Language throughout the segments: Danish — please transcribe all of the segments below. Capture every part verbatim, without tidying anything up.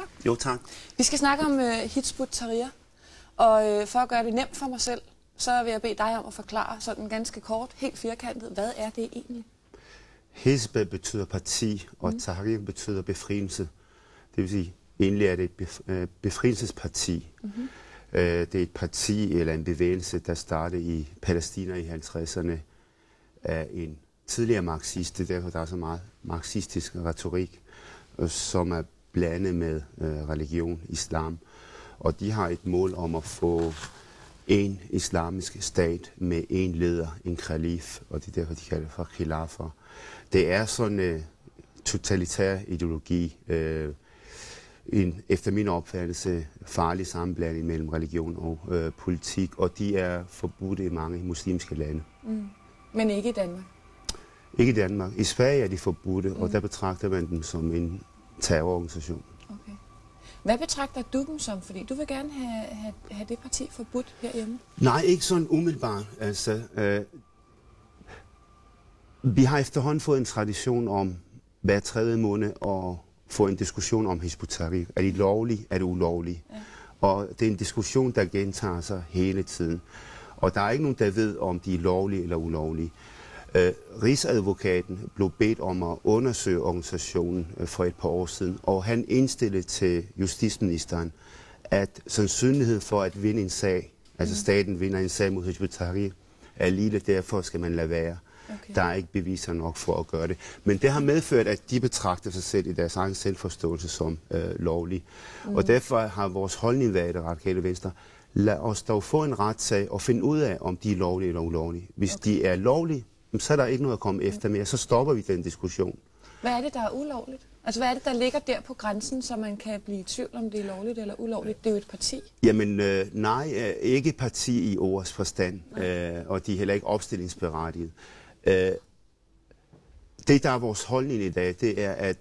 Jo, tak. Vi skal snakke om uh, Hizb ut-Tahrir, og uh, for at gøre det nemt for mig selv, så vil jeg bede dig om at forklare sådan ganske kort, helt firkantet, hvad er det egentlig? Hizb betyder parti, og mm. Tahrir betyder befrielse. Det vil sige, egentlig er det et bef- befrielsesparti. Mm-hmm. Uh, det er et parti eller en bevægelse, der startede i Palæstina i halvtredserne af en tidligere marxist. Det er derfor, der er så meget marxistisk retorik, uh, som er blandet med uh, religion, islam. Og de har et mål om at få en islamisk stat med en leder, en khalif, og det er derfor, de kalder det for khilafer. Det er sådan en uh, totalitær ideologi, uh, en efter min opfattelse farlig sammenblanding mellem religion og uh, politik, og de er forbudt i mange muslimske lande. Mm. Men ikke i Danmark? Ikke i Danmark. I Sverige er de forbudte, mm. og der betragter man dem som en terrororganisation. Okay. Hvad betragter du dem som? Fordi du vil gerne have, have, have det parti forbudt herhjemme. Nej, ikke sådan umiddelbart. Altså, øh, vi har efterhånden fået en tradition om hver tredje måned at få en diskussion om Hizb ut-Tahrir. Er det lovligt? Er det ulovligt? Ja. Og det er en diskussion, der gentager sig hele tiden. Og der er ikke nogen, der ved, om de er lovlige eller ulovlige. Øh, Rigsadvokaten blev bedt om at undersøge organisationen øh, for et par år siden, og han indstillede til justitsministeren, at sandsynligheden for at vinde en sag, mm. altså staten vinder en sag mod Hizb ut-Tahrir, er lille, derfor skal man lade være. Okay. Der er ikke beviser nok for at gøre det. Men det har medført, at de betragter sig selv i deres egen selvforståelse som øh, lovlige. Mm. Og derfor har vores holdning været i Det Radikale Venstre, lad os dog få en retssag og finde ud af, om de er lovlige eller ulovlige. Hvis okay. de er lovlige, så er der ikke noget at komme efter mere. Så stopper vi den diskussion. Hvad er det, der er ulovligt? Altså, hvad er det, der ligger der på grænsen, så man kan blive i tvivl, om det er lovligt eller ulovligt? Det er jo et parti. Jamen, øh, nej, øh, ikke parti i ordets forstand, øh, og de er heller ikke opstillingsberettiget. Øh, det, der er vores holdning i dag, det er, at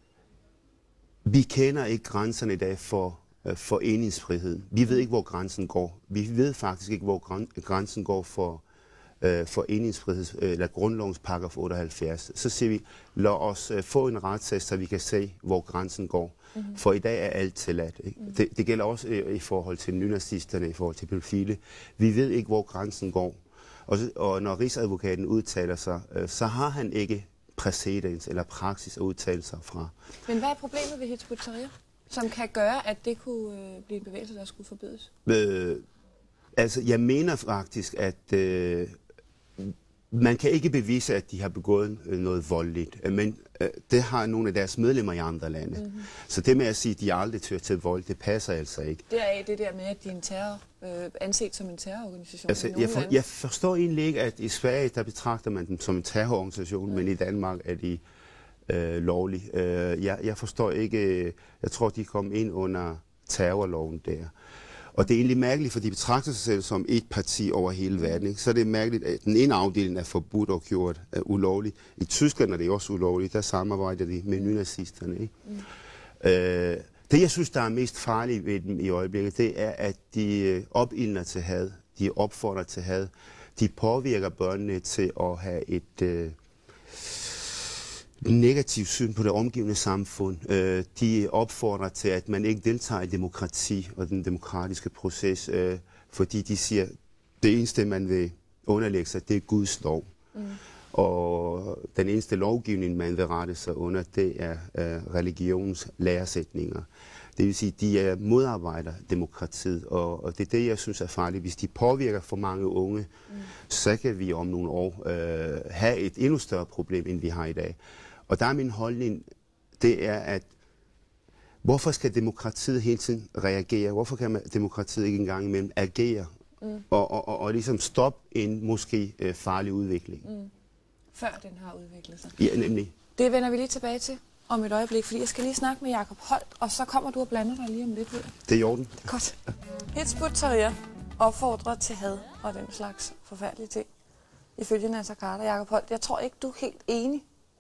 vi kender ikke grænserne i dag for øh, foreningsfriheden. Vi ved ikke, hvor grænsen går. Vi ved faktisk ikke, hvor grænsen går for foreningsfrihed, eller grundlovens paragraf otteoghalvfjerds, så siger vi, lad os uh, få en retssag, så vi kan se, hvor grænsen går. Mm-hmm. For i dag er alt tilladt. Mm-hmm. Det, det gælder også uh, i forhold til nynazisterne, i forhold til pædofile. Vi ved ikke, hvor grænsen går. Og, og når Rigsadvokaten udtaler sig, uh, så har han ikke præcedens eller praksis at udtale sig fra. Men hvad er problemet ved Hizb ut-Tahrir, som kan gøre, at det kunne uh, blive en bevægelse, der skulle forbydes? Øh, altså, jeg mener faktisk, at øh, man kan ikke bevise, at de har begået noget voldeligt, men øh, det har nogle af deres medlemmer i andre lande. Mm-hmm. Så det med at sige, at de aldrig tør til vold, det passer altså ikke. Det er det der med, at de er en terror, øh, anset som en terrororganisation. Altså, jeg, for, jeg forstår egentlig ikke, at i Sverige, der betragter man dem som en terrororganisation, mm. men i Danmark er de øh, lovlige. Øh, jeg, jeg forstår ikke, jeg tror, de kom ind under terrorloven der. Og det er egentlig mærkeligt, for de betragter sig selv som et parti over hele verden. Ikke? Så er det mærkeligt, at den ene afdeling er forbudt og gjort uh, ulovligt. I Tyskland er det også ulovligt. Der samarbejder de med nynazisterne. Ikke? Mm. Uh, det, jeg synes, der er mest farligt ved dem i øjeblikket, det er, at de uh, opildner til had. De opfordrer til had. De påvirker børnene til at have et uh, negativt syn på det omgivende samfund. Uh, de opfordrer til, at man ikke deltager i demokrati og den demokratiske proces, uh, fordi de siger, det eneste, man vil underlægge sig, det er Guds lov. Mm. Og den eneste lovgivning, man vil rette sig under, det er uh, religionens læresætninger. Det vil sige, at de er modarbejder demokratiet, og, og det er det, jeg synes er farligt. Hvis de påvirker for mange unge, mm. så kan vi om nogle år uh, have et endnu større problem, end vi har i dag. Og der er min holdning, det er, at hvorfor skal demokratiet hele tiden reagere? Hvorfor kan man, demokratiet ikke engang imellem agere mm. og, og, og, og ligesom stoppe en måske øh, farlig udvikling? Mm. Før den har udviklet sig. Ja, nemlig. Det vender vi lige tilbage til om et øjeblik, fordi jeg skal lige snakke med Jacob Holt, og så kommer du og blander dig lige om lidt. Det er i orden. Godt. Hizb ut-Tahrir opfordrer til had og den slags forfærdelige ting. Ifølge Naser Khader. Jacob Holt, jeg tror ikke, du er helt enig.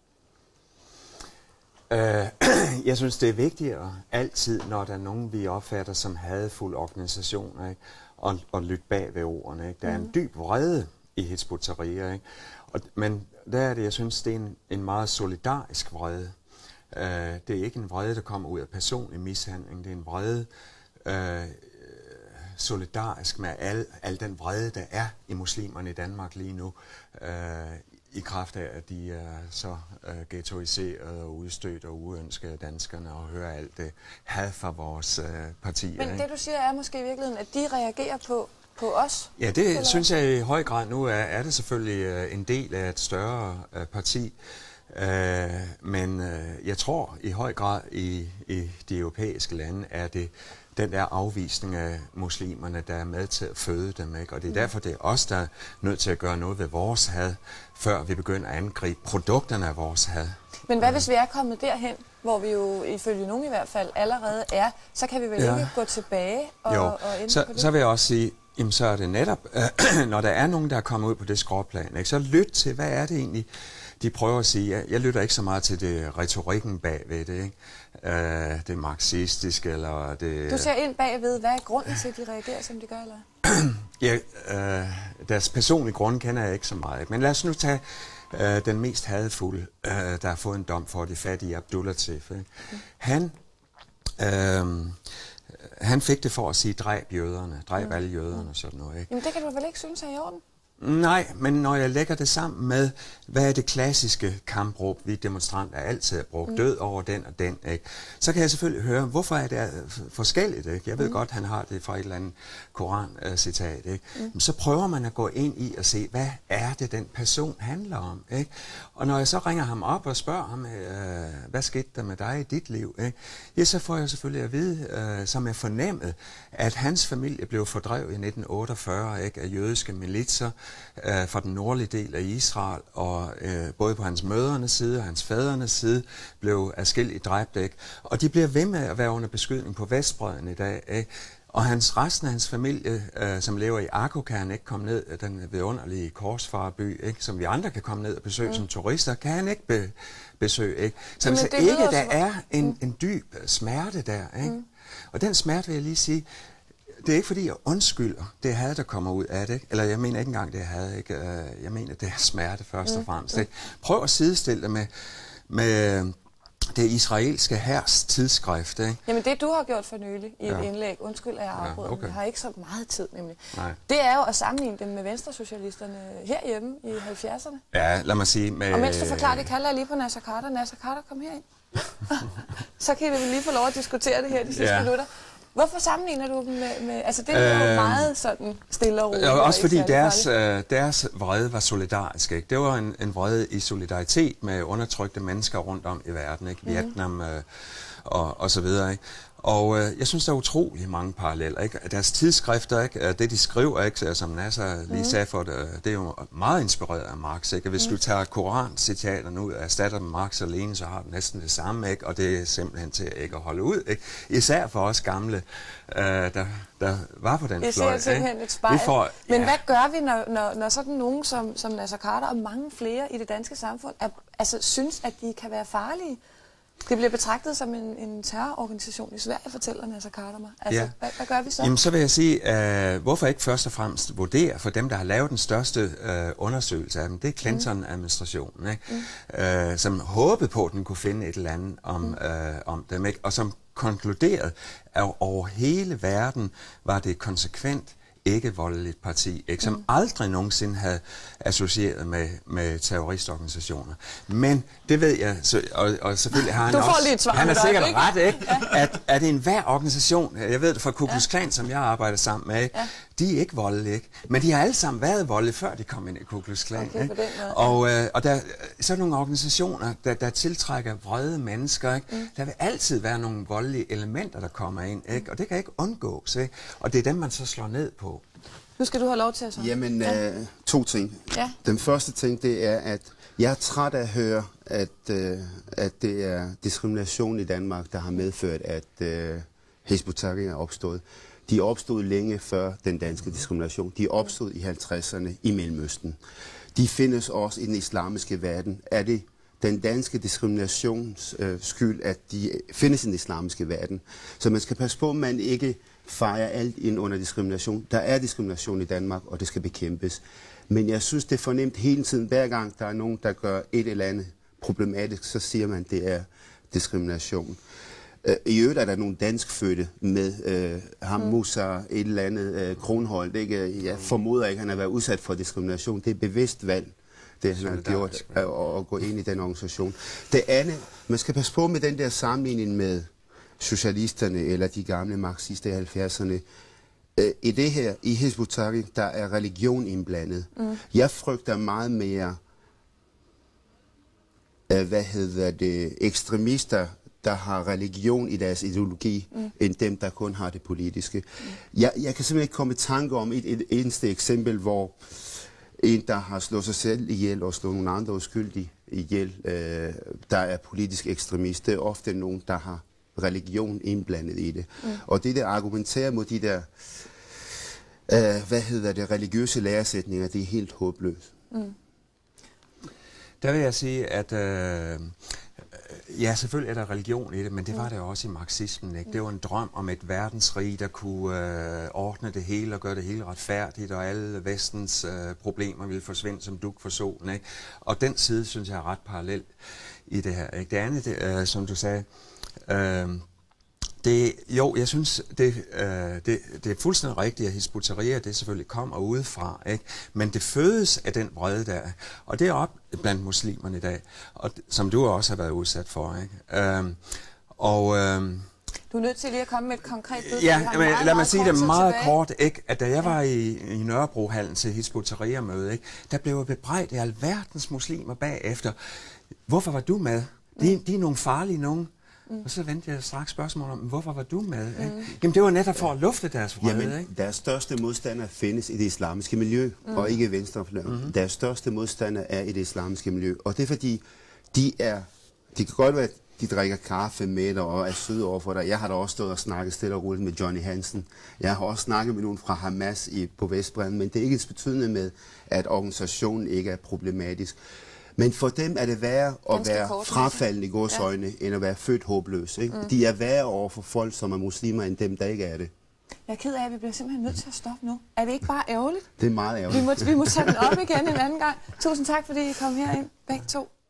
Jeg synes, det er vigtigere altid, når der er nogen, vi opfatter som hadefulde organisationer, ikke? Og, og lytte bag ved ordene. Ikke? Der er en dyb vrede i Hizb ut-Tahrir, ikke? Og, men der er det, jeg synes, det er en, en meget solidarisk vrede. Uh, det er ikke en vrede, der kommer ud af personlig mishandling. Det er en vrede uh, solidarisk med al, al den vrede, der er i muslimerne i Danmark lige nu. Uh, I kraft af, at de er så uh, ghettoiseret og udstødt og uønskede af danskerne og hører alt det had fra vores uh, partier. Men det du siger er måske i virkeligheden, at de reagerer på, på os? Ja, det eller? synes jeg i høj grad nu er, er det selvfølgelig uh, en del af et større uh, parti. Uh, men uh, jeg tror i høj grad i, i de europæiske lande er det den der afvisning af muslimerne, der er med til at føde dem, ikke? Og det er derfor, det er os, der er nødt til at gøre noget ved vores had, før vi begynder at angribe produkterne af vores had. Men hvad hvis vi er kommet derhen, hvor vi jo ifølge nogen i hvert fald allerede er, så kan vi vel ja. ikke gå tilbage og, jo. og ændre så, på det? Så vil jeg også sige, jamen så er det netop, øh, når der er nogen, der er kommet ud på det skråplan, ikke? Så lyt til, hvad er det egentlig, de prøver at sige. Jeg, jeg lytter ikke så meget til det retorikken bagved det, ikke? Uh, det marxistiske eller det... Du ser ind bagved, hvad er grunden til, at de reagerer, som de gør, eller? ja, uh, deres personlige grunde kender jeg ikke så meget. Men lad os nu tage uh, den mest hadefulde, uh, der har fået en dom for det fattige Abdulatif. Mm. Han, uh, han fik det for at sige, dræb jøderne, dræb mm. alle jøderne og sådan noget. Ikke? Jamen det kan du vel ikke synes er i orden? Nej, men når jeg lægger det sammen med, hvad er det klassiske kampråb, vi demonstranter altid har brugt, mm. død over den og den, ikke? Så kan jeg selvfølgelig høre, hvorfor er det forskelligt, ikke? Jeg ved mm. godt, han har det fra et eller andet Koran-citat, ikke? Mm. Så prøver man at gå ind i og se, hvad er det, den person handler om, ikke? Og når jeg så ringer ham op og spørger ham, øh, hvad skete der med dig i dit liv, ikke? Ja, så får jeg selvfølgelig at vide, øh, som jeg fornemmede, at hans familie blev fordrevet i nitten otteogfyrre, ikke? Af jødiske militser, øh, fra den nordlige del af Israel, og øh, både på hans mødrenes side og hans fædrenes side blev adskilligt dræbt, ikke? Og de bliver ved med at være under beskydning på Vestbredden i dag, ikke? Og hans, resten af hans familie, øh, som lever i Akko, kan han ikke komme ned, den vidunderlige korsfarerby, ikke? Som vi andre kan komme ned og besøge mm. som turister, kan han ikke be, besøge, ikke? Så hvis ikke der er en, mm. en dyb smerte der, ikke? Mm. Og den smerte vil jeg lige sige, det er ikke fordi, jeg undskylder det had, der kommer ud af det. Eller jeg mener ikke engang, det er had. Ikke? Jeg mener, det er smerte først og fremmest. Ikke? Prøv at sidestille det med, med det israelske hærs tidsskrift. Ikke? Jamen det, du har gjort for nylig i ja. et indlæg, undskyld, at jeg afbryder, ja, okay. Jeg har ikke så meget tid nemlig. Nej. Det er jo at sammenligne dem med venstresocialisterne herhjemme i halvfjerdserne. Ja, lad mig sige med... Og mens du forklarer det, kalder jeg lige på Naser Khader. Naser Khader, kom herind. Så kan vi lige få lov at diskutere det her de sidste ja. minutter. Hvorfor sammenligner du dem med, med... Altså, det er jo øh, meget sådan stille og roligt. Også fordi deres, øh, deres vrede var solidarisk, ikke? Det var en, en vrede i solidaritet med undertrykte mennesker rundt om i verden, ikke? Mm-hmm. Vietnam øh, og, og så videre, ikke? Og øh, jeg synes, der er utrolig mange paralleller, ikke? Deres tidsskrifter, ikke? Det de skriver, ikke? Som Naser lige mm. sagde for det, det er jo meget inspireret af Marx, ikke? Hvis mm. du tager Koran-citaterne ud og erstatter dem Marx alene, så har du næsten det samme, ikke? Og det er simpelthen til ikke at holde ud, ikke? Især for os gamle, øh, der, der var på den fløj. Jeg ser simpelthen et spejl. Får, Men ja. hvad gør vi, når, når, når sådan nogen som, som Naser Khader og mange flere i det danske samfund er, altså, synes, at de kan være farlige? Det bliver betragtet som en, en terrororganisation i Sverige, fortæller Naser Khader mig. Altså, ja. hvad, hvad gør vi så? Jamen, så vil jeg sige, øh, hvorfor ikke først og fremmest vurdere for dem, der har lavet den største øh, undersøgelse af dem, det er Clinton-administrationen, ikke? Mm. Øh, som håbede på, at den kunne finde et eller andet om, mm. øh, om dem, ikke? Og som konkluderede, at over hele verden var det konsekvent ikke voldeligt parti, ikke, som mm. aldrig nogensinde havde associeret med, med terroristorganisationer. Men det ved jeg, så, og, og selvfølgelig har han du også... Får lige et svar han er sikkert ikke? ret, ikke? Ja. At, at det er enhver organisation, jeg ved det fra Ku Klux Klan, som jeg arbejder sammen med, ja. De er ikke voldelige, ikke? Men de har alle sammen været voldelige, før de kom ind i Ku Klux Klan. Okay, ikke? måde, og, øh, og der så nogle organisationer, der, der tiltrækker vrede mennesker, ikke? Mm. Der vil altid være nogle voldelige elementer, der kommer ind, ikke? Og det kan ikke undgås, ikke? Og det er dem, man så slår ned på. Nu skal du have lov til at så. Jamen, ja. øh, to ting. Ja. Den første ting, det er, at jeg er træt af at høre, at, øh, at det er diskrimination i Danmark, der har medført, at øh, Hizb ut-Tahrir er opstået. De opstod længe før den danske diskrimination. De opstod i halvtredserne i Mellemøsten. De findes også i den islamiske verden. Er det den danske diskriminations øh, skyld, at de findes i den islamiske verden? Så man skal passe på, at man ikke fejrer alt ind under diskrimination. Der er diskrimination i Danmark, og det skal bekæmpes. Men jeg synes, det er fornemt hele tiden, hver gang der er nogen, der gør et eller andet problematisk, så siger man, det er diskrimination. Øh, I øvrigt er der nogle danskfødte med øh, ham, mm. Musa, et eller andet øh, Kronholdt. Ikke? Jeg formoder ikke, at han har været udsat for diskrimination. Det er bevidst valg, det han har gjort, at, at gå ind i den organisation. Det andet, man skal passe på med den der sammenligning med socialisterne eller de gamle marxister i halvfjerdserne. I det her, i Hizb ut-Tahrir, der er religion indblandet. Mm. Jeg frygter meget mere, hvad hedder det, ekstremister, der har religion i deres ideologi, mm. end dem, der kun har det politiske. Mm. Jeg, jeg kan simpelthen ikke komme i tanke om et, et eneste eksempel, hvor en, der har slået sig selv ihjel og slået nogle andre uskyldige ihjel, øh, der er politisk ekstremist. Det er ofte nogen, der har religion indblandet i det. Mm. Og det der argumenterer mod de der, øh, hvad hedder det, religiøse læresætninger, det er helt håbløst. Mm. Der vil jeg sige, at øh, ja, selvfølgelig er der religion i det, men det var der også i marxismen. Ikke? Det var en drøm om et verdensrige, der kunne øh, ordne det hele og gøre det hele retfærdigt, og alle vestens øh, problemer ville forsvinde som dug for solen. Ikke? Og den side, synes jeg, er ret parallel i det her. Ikke? Det andet, det, øh, som du sagde, øh, det, jo, jeg synes, det, øh, det, det er fuldstændig rigtigt, at Hizb ut-Tahrir, det selvfølgelig kommer udefra, ikke? Men det fødes af den vrede der, og det er op blandt muslimerne i dag, og, som du også har været udsat for. Ikke? Øh, og, øh, du er nødt til lige at komme med et konkret bud. Ja, men meget, lad mig sige det meget tilbage. kort, ikke? At da jeg var i, i Nørrebrohallen til Hizb ut-Tahrir-møde, ikke? Der blev jeg bebrejdt af alverdens muslimer bagefter. Hvorfor var du med? De, de er nogle farlige nogen. Mm. Og så vendte jeg straks spørgsmål om, hvorfor var du med? Mm. Jamen det var netop for at lufte deres vrede. Jamen, ikke? Deres største modstander findes i det islamiske miljø, mm. og ikke i venstrefløjen. Mm-hmm. Deres største modstander er i det islamiske miljø. Og det er fordi, de er, de kan godt være, at de drikker kaffe med dig og er søde over for dig. Jeg har da også stået og snakket stille og roligt med Johnny Hansen. Jeg har også snakket med nogen fra Hamas i, på Vestbredden, men det er ikke ens betydende med, at organisationen ikke er problematisk. Men for dem er det værre at være frafaldende i gåsøjne, ja. end at være født håbløs. Ikke? Mm. De er værre over for folk, som er muslimer, end dem, der ikke er det. Jeg er ked af, at vi bliver simpelthen nødt til at stoppe nu. Er det ikke bare ærgerligt? Det er meget ærgerligt. Vi må, vi må tage den op igen en anden gang. Tusind tak, fordi I kom herind, begge to.